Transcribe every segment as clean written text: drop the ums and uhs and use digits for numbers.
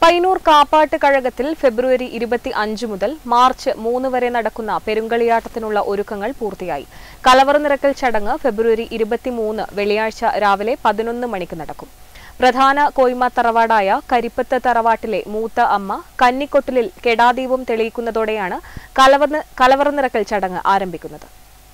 പയ്യന്നൂർ കാപ്പാട്ട് കഴകത്തിൽ ഫെബ്രുവരി 25 മുതൽ മാർച്ച് 3 വരെ നടക്കുന്ന പെരുങ്കളിയാട്ടത്തിനുള്ള ഒരുക്കങ്ങൾ പൂർത്തിയായി. കലവറ നിറക്കൽ ചടങ്ങ് ഫെബ്രുവരി 23 വെള്ളിയാഴ്ച രാവിലെ 11 മണിക്ക് നടക്കും. പ്രധാന കോയ്മ തറവാടായ കരിപ്പത്ത് തറവാട്ടിലെ മൂത്ത അമ്മ കന്നിക്കൊട്ടിലിൽ കെടാദീപം തെളിയിക്കുന്നതോടെയാണ് കലവറ നിറക്കൽ ചടങ്ങ് ആരംഭിക്കുന്നത്.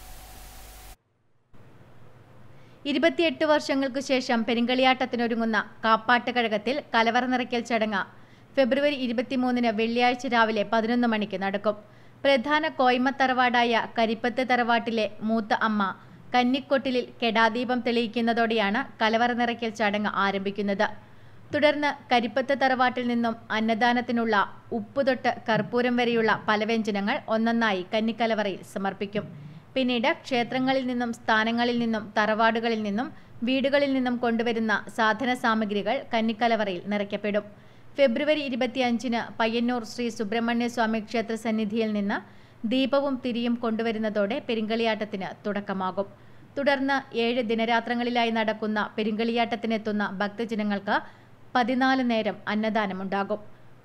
28 വർഷങ്ങൾക്കു ശേഷം പെരുങ്കളിയാട്ടത്തിനൊരുങ്ങുന്ന കാപ്പാട്ട് കഴകത്തിൽ കലവറ നിറയ്ക്കൽ ചടങ്ങ് ഫെബ്രുവരി 23 വെള്ളിയാഴ്ച രാവിലെ 11 മണിക്ക് നടക്കും. പ്രധാന കോയ്മ തറവാടായ കരിപ്പത്ത് തറവാട്ടിലെ മൂത്ത അമ്മ കന്നിക്കൊട്ടിലിൽ കെടാദീപം തെളിയിക്കുന്നതോടെയാണ് കലവറ നിറയ്ക്കൽ ചടങ്ങ് ആരംഭിക്കുന്നത്. തുടർന്ന് കരിപ്പത്ത് തറവാട്ടിൽ നിന്നും അന്നദാനത്തിനുള്ള ഉപ്പുതൊട്ട് കർപ്പൂരം വരെയുള്ള പല വ്യഞ്ജനങ്ങൾ ഒന്നൊന്നായി കന്നിക്കലവറയിൽ സമർപ്പിക്കും. പിന്നീട് ക്ഷേത്രങ്ങളിൽ നിന്നും സ്ഥാനങ്ങളിൽ നിന്നും തറവാടുകളിൽ നിന്നും വീടുകളിൽ നിന്നും കൊണ്ടുവരുന്ന സാധന സാമഗ്രികൾ കന്നിക്കലവറയിൽ നിറയ്ക്കപ്പെടും. ഫെബ്രുവരി 25 പയ്യന്നൂർ ശ്രീ സുബ്രഹ്മണ്യ സ്വാമി ക്ഷേത്ര സന്നിധിയിൽ നിന്ന് ദീപവും തിരിയും കൊണ്ടുവരുന്നതോടെ പെരുങ്കളിയാട്ടത്തിന് തുടക്കമാകും. തുടർന്ന് 7 ദിനരാത്രങ്ങളിലായി നടക്കുന്ന പെരുങ്കളിയാട്ടത്തിനെത്തുന്ന ഭക്തജനങ്ങൾക്ക് 14 നേരം അന്നദാനമുണ്ടാകും.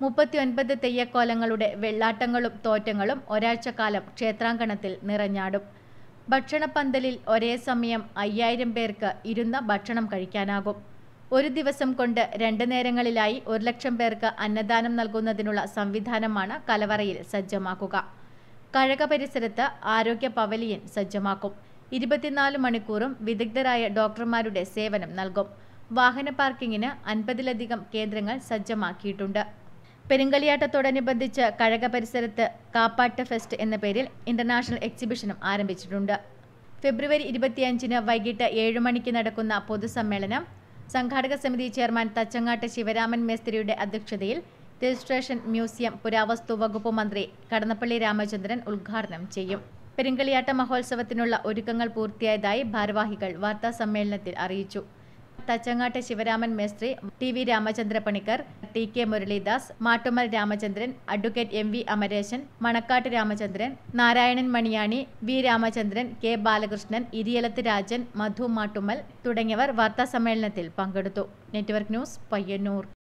39 തെയ്യക്കോലങ്ങളുടെ വെള്ളാട്ടങ്ങളും തോറ്റങ്ങളും ഒരാഴ്ചക്കാലം ക്ഷേത്രാങ്കണത്തിൽ നിറഞ്ഞാടും. ഭക്ഷണപ്പന്തലിൽ ഒരേ സമയം 5000 പേർക്ക് ഇരുന്ന് ഭക്ഷണം കഴിക്കാനാകും. ഒരു ദിവസം കൊണ്ട് 2 നേരങ്ങളിലായി 1,00,000 പേർക്ക് അന്നദാനം നൽകുന്നതിനുള്ള സംവിധാനമാണ് കലവറയിൽ സജ്ജമാക്കുക. കഴക പരിസരത്ത് ആരോഗ്യ പവലിയൻ സജ്ജമാക്കും. 24 മണിക്കൂറും വിദഗ്ധരായ ഡോക്ടർമാരുടെ സേവനം നൽകും. വാഹന പാർക്കിങ്ങിന് 50ലധികം കേന്ദ്രങ്ങൾ സജ്ജമാക്കിയിട്ടുണ്ട്. പെരുങ്കളിയാട്ടത്തോടനുബന്ധിച്ച് കഴക പരിസരത്ത് കാപ്പാട്ട് ഫെസ്റ്റ് എന്ന പേരിൽ ഇന്റർനാഷണൽ എക്സിബിഷനും ആരംഭിച്ചിട്ടുണ്ട്. ഫെബ്രുവരി 25 വൈകിട്ട് 7 മണിക്ക് നടക്കുന്ന പൊതുസമ്മേളനം സംഘാടക സമിതി ചെയർമാൻ തച്ചങ്ങാട്ട് ശിവരാമൻ മേസ്ത്രിയുടെ അധ്യക്ഷതയിൽ രജിസ്ട്രേഷൻ മ്യൂസിയം പുരാവസ്തു വകുപ്പ് മന്ത്രി കടന്നപ്പള്ളി രാമചന്ദ്രൻ ഉദ്ഘാടനം ചെയ്യും. പെരുങ്കളിയാട്ട മഹോത്സവത്തിനുള്ള ഒരുക്കങ്ങൾ പൂർത്തിയായതായി ഭാരവാഹികൾ വാർത്താ സമ്മേളനത്തിൽ അറിയിച്ചു. തച്ചങ്ങാട്ട് ശിവരാമൻ മേസ്ത്രി, TV. Ramachandra Panicker, TK. Muraleedas, Mattummal Ramachandran, advocate MV. Amareshan, Manakkattu Ramachandran, Narayanan Maniyani, V. Ramachandran, K. Balakrishnan, Iriyalath Rajan, Madhu Mattummal തുടങ്ങിയവർ വാർത്താ സമ്മേളനത്തിൽ പങ്കെടുത്തു. Network news, Payyanur.